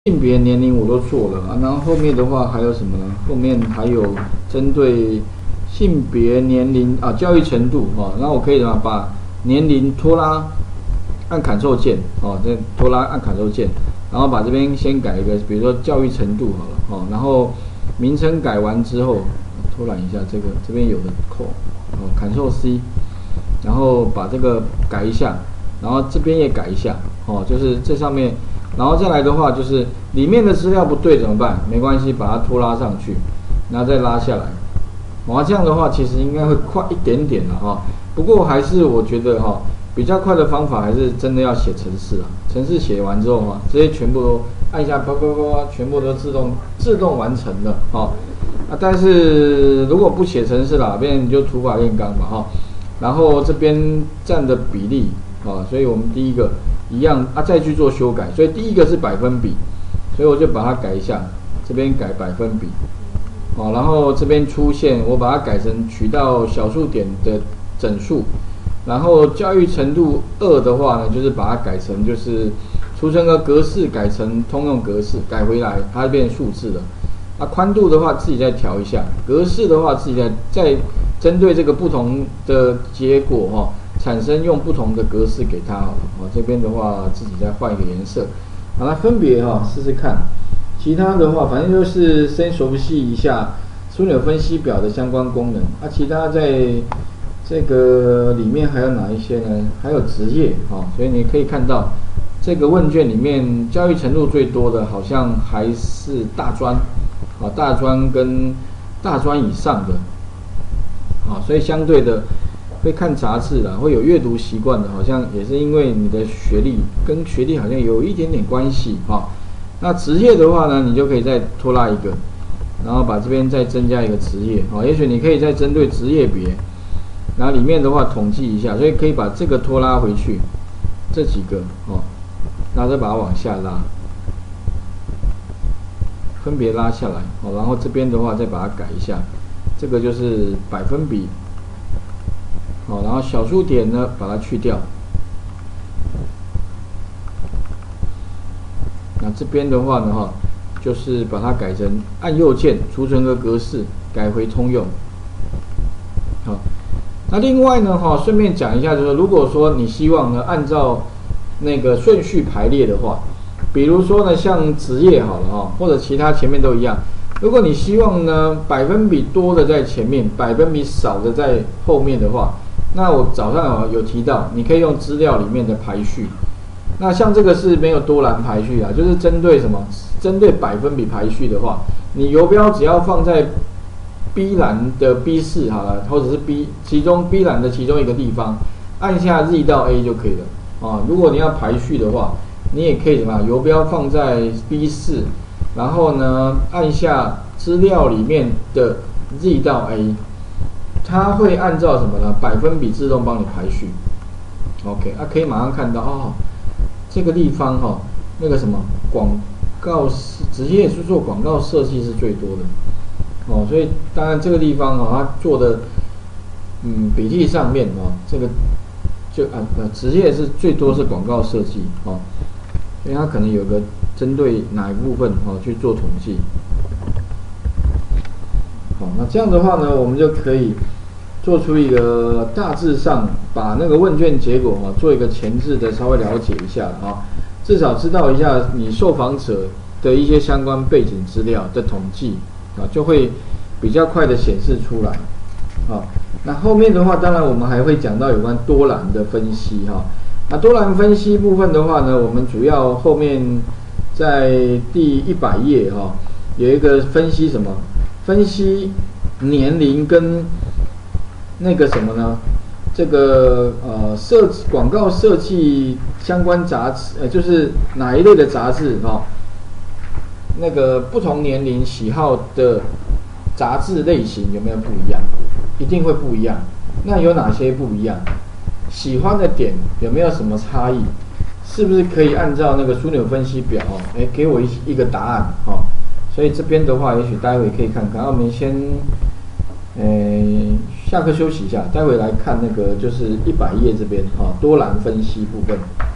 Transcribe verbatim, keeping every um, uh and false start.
性别、年龄我都做了啊，然后后面的话还有什么呢？后面还有针对性别、年龄啊、教育程度啊，那我可以啊把年龄拖拉，按 Ctrl 键哦，这拖拉按 Ctrl 键，然后把这边先改一个，比如说教育程度好了哦，然后名称改完之后，拖懒一下这个这边有的扣哦 ，Ctrl C， 然后把这个改一下，然后这边也改一下哦，就是这上面。然后再来的话，就是里面的资料不对怎么办？没关系，把它拖拉上去，然后再拉下来。哇，这样的话其实应该会快一点点了哈。不过还是我觉得哈，比较快的方法还是真的要写程式啊。程式写完之后哈，这些全部都按一下，啪啪啪，全部都自动自动完成了哈。啊，但是如果不写程式啦，变你就土法炼钢嘛哈。然后这边占的比例啊，所以我们第一个。一样啊，再去做修改，所以第一个是百分比，所以我就把它改一下，这边改百分比，好，然后这边出现我把它改成取到小数点的整数，然后教育程度二的话呢，就是把它改成就是储存个格式改成通用格式，改回来它就变成数字了。啊，宽度的话自己再调一下，格式的话自己再再针对这个不同的结果哈。产生用不同的格式给它好了，哦，这边的话自己再换一个颜色，好了，分别哈试试看。其他的话，反正就是先熟悉一下枢纽分析表的相关功能。啊，其他在这个里面还有哪一些呢？还有职业啊，所以你可以看到这个问卷里面教育程度最多的好像还是大专，啊，大专跟大专以上的，啊，所以相对的。会看杂志啦，会有阅读习惯的，好像也是因为你的学历跟学历好像有一点点关系哈、哦。那职业的话呢，你就可以再拖拉一个，然后把这边再增加一个职业啊、哦。也许你可以再针对职业别，然后里面的话统计一下，所以可以把这个拖拉回去，这几个哦，然后再把它往下拉，分别拉下来哦。然后这边的话再把它改一下，这个就是百分比。好，然后小数点呢，把它去掉。那这边的话呢，哈，就是把它改成按右键储存个格式，改回通用。好，那另外呢，哈，顺便讲一下，就是如果说你希望呢，按照那个顺序排列的话，比如说呢，像职业好了哈，或者其他前面都一样。如果你希望呢，百分比多的在前面，百分比少的在后面的话。那我早上有提到，你可以用资料里面的排序。那像这个是没有多栏排序啊，就是针对什么？针对百分比排序的话，你游标只要放在 B 栏的 B 四好了，或者是 B 其中 B 栏的其中一个地方，按下 Z 到 A 就可以了啊。如果你要排序的话，你也可以什么？游标放在 B 四，然后呢按下资料里面的 Z 到 A。它会按照什么呢？百分比自动帮你排序。OK， 啊，可以马上看到哦，这个地方哈、哦，那个什么广告职业是做广告设计是最多的哦，所以当然这个地方哦，它做的嗯比例上面哦，这个就啊呃职业是最多是广告设计哦，所以它可能有个针对哪一部分哦去做统计。好，那这样的话呢，我们就可以。做出一个大致上把那个问卷结果啊做一个前置的稍微了解一下啊，至少知道一下你受访者的一些相关背景资料的统计啊，就会比较快的显示出来啊。那后面的话，当然我们还会讲到有关多栏的分析哈。那多栏分析部分的话呢，我们主要后面在第一百页哈有一个分析什么？分析年龄跟那个什么呢？这个呃设广告设计相关杂志，呃，就是哪一类的杂志哈、哦？那个不同年龄喜好的杂志类型有没有不一样？一定会不一样。那有哪些不一样？喜欢的点有没有什么差异？是不是可以按照那个枢纽分析表哦？哎，给我一一个答案哦。所以这边的话，也许待会可以看看。我们先。呃，下课休息一下，待会来看那个就是一百页这边哈、哦，多栏分析部分。